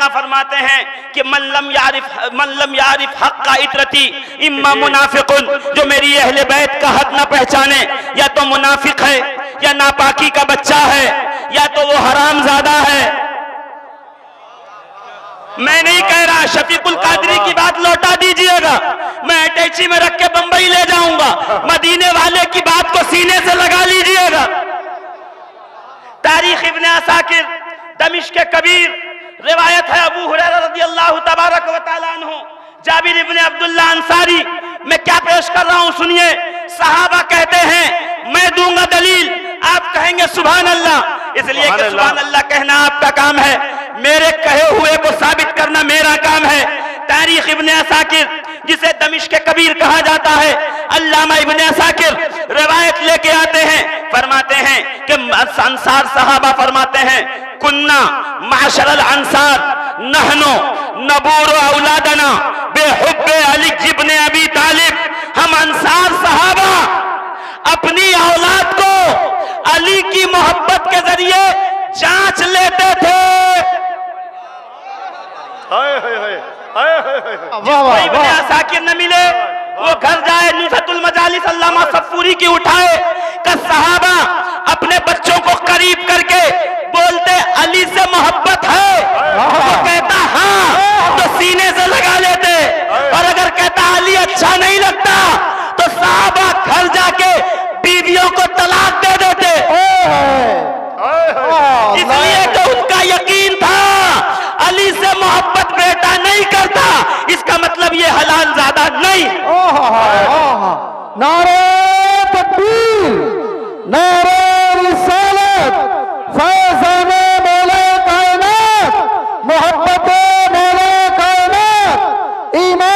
आका फरमाते हैं कि मल्लम यारिफ हक का इतरती इम्मा मुनाफिकुन, जो मेरी अहले बैत का हक न पहचाने या तो मुनाफिक है, या नापाकी का बच्चा है, या तो वो हरामजादा है। मैं नहीं कह रहा, शफीकुल कादरी की बात लौटा दीजिएगा, मैं अटैची में रख के बंबई ले जाऊंगा। मदीने वाले की बात को सीने से लगा लीजिएगा। तारीख इब्ने असाकिर दमिश्क के कबीर रिवायत है, अबू हुरैरा रज़ियल्लाहु तबारक व तआला अन्हु, जाबिर इब्ने अब्दुल्लाह अंसारी, मैं क्या पेश कर रहा हूं सुनिए। सहाबा कहते हैं मैं दूंगा दलील, आप कहेंगे सुभान अल्लाह, इसलिए कि सुभान अल्लाह कहना आपका काम है, मेरे कहे हुए को साबित करना मेरा काम है। तारीख इब्ने असाकिर, जिसे दमिश्क के कबीर कहा जाता है, अल्लामा इब्ने असाकिर रिवायत लेके आते हैं, फरमाते हैं कि अंसार सहाबा फरमाते हैं, कुन्ना माशरल अंसार नहनो नबूर औलादना बेहुब्बे अली इब्ने अबी तालिब, हम अंसार सहाबा अपनी औलाद को अली की मोहब्बत के जरिए जांच लेते थे। इब्ने असाकिर न मिले, वो घर जाए, नुसरतुल मजालिस अल्लामा सफूरी की उठाए, कि सहाबा अपने बच्चों को करीब करके बोलते अली से मोहब्बत है, वो कहता हाँ तो सीने से लगा लेते, और अगर कहता अली अच्छा नहीं लगता तो सहाबा घर जाके बीवियों को तलाक दे देते, इसलिए कि उनका यकीन था अली से मोहब्बत बेटा नहीं करता, इसका मतलब ये हलाल ज्यादा नहीं। नारे तकबीर, नारे रिसालत, फैज़ाने मौला कायनात, मोहब्बते मौला कायनात, ईमान